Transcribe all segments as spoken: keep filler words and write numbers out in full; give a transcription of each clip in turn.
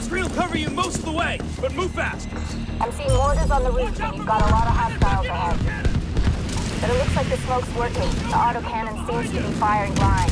screen will cover you most of the way, but move fast. I'm seeing mortars on the roof, and you've got a lot of hostiles ahead. But it looks like the smoke's working. The autocannon seems to be firing blind.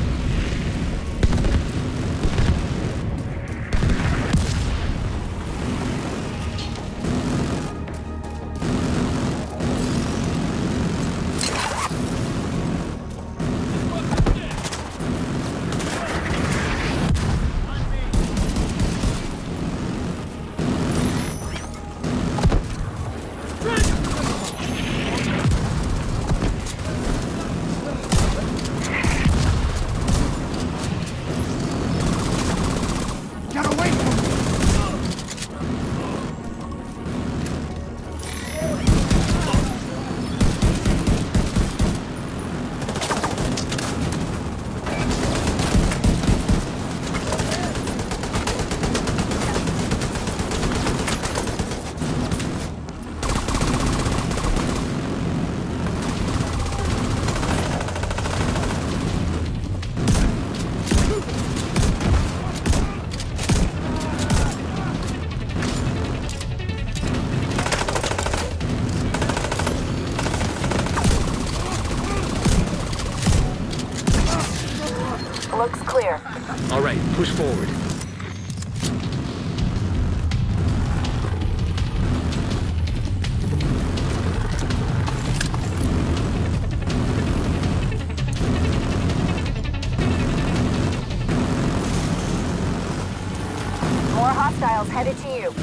Looks clear. All right, push forward. More hostiles headed to you.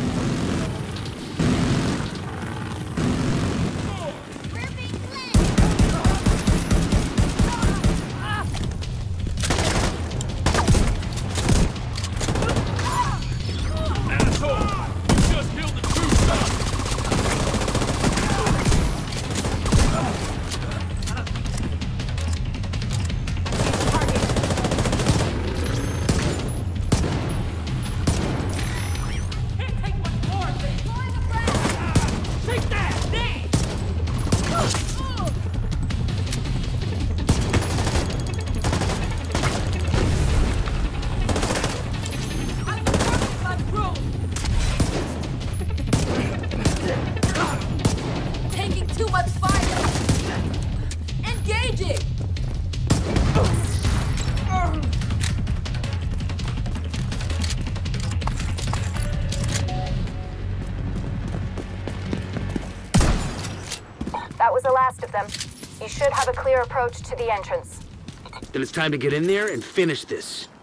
That was the last of them. You should have a clear approach to the entrance. Then it's time to get in there and finish this.